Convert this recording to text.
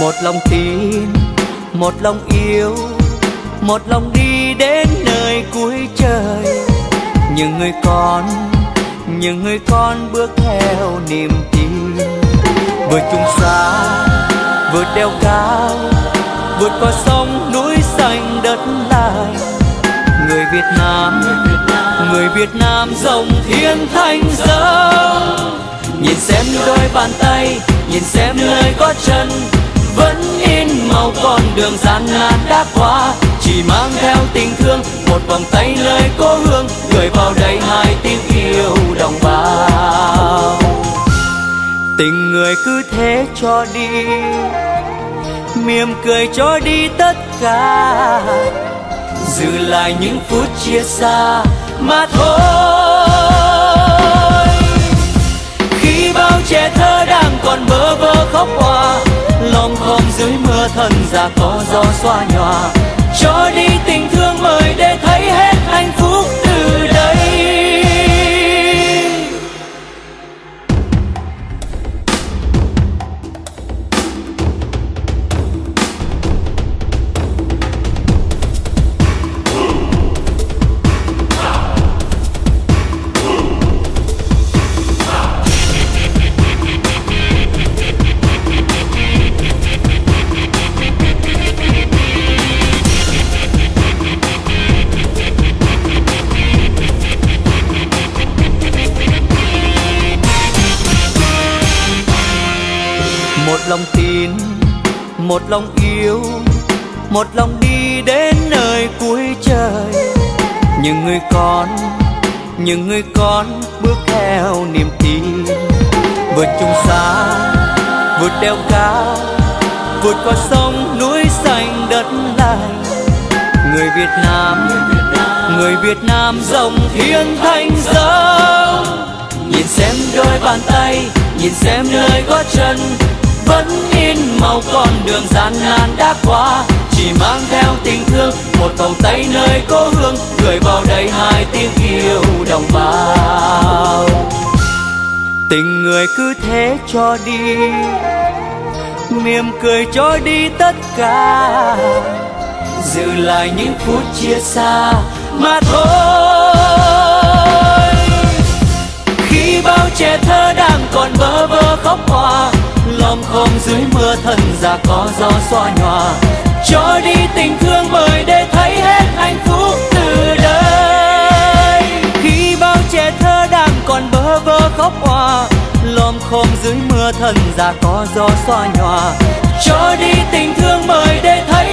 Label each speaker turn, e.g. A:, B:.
A: Một lòng tin, một lòng yêu, một lòng đi đến nơi cuối trời. Những người con bước theo niềm tin, vượt chung xa, vượt đèo cao, vượt qua sông núi xanh đất lành. Người Việt Nam rộng thiên thanh dâng. Nhìn xem đôi bàn tay, nhìn xem nơi gót chân, vẫn in màu con đường gian nan đã qua. Chỉ mang theo tình thương, một vòng tay nơi cố hương, gửi vào đây hai tiếng yêu đồng bào. Tình người cứ thế cho đi, mỉm cười cho đi tất cả, giữ lại những phút chia xa mà thôi. Khi bao trẻ thơ đang còn bơ vơ khóc hoa, lòng khom dưới mưa thân già có gió xoa nhòa. Cho đi tình thương mời để thấy hết hạnh phúc từ đây. Một lòng tin, một lòng yêu, một lòng đi đến nơi cuối trời. Những người con bước theo niềm tin, vượt chung xa, vượt đèo cao, vượt qua sông núi xanh đất lành. Người Việt Nam rộng thiên thanh dâng. Nhìn xem đôi bàn tay, nhìn xem nơi gót chân, vẫn in màu con đường gian nan đã qua. Chỉ mang theo tình thương, một vòng tay nơi cố hương, gửi vào đây hai tiếng yêu đồng bào. Tình người cứ thế cho đi, mỉm cười cho đi tất cả, giữ lại những phút chia xa mà thôi. Khi bao trẻ thơ đang còn bơ vơ khóc hoa, lòng khom dưới mưa thân già có gió xoa nhòa. Cho đi tình thương mời để thấy hết hạnh phúc từ đây. Khi bao trẻ thơ đang còn bơ vơ khóc hoa, lòng khom dưới mưa thân già có gió xoa nhòa. Cho đi tình thương mời để thấy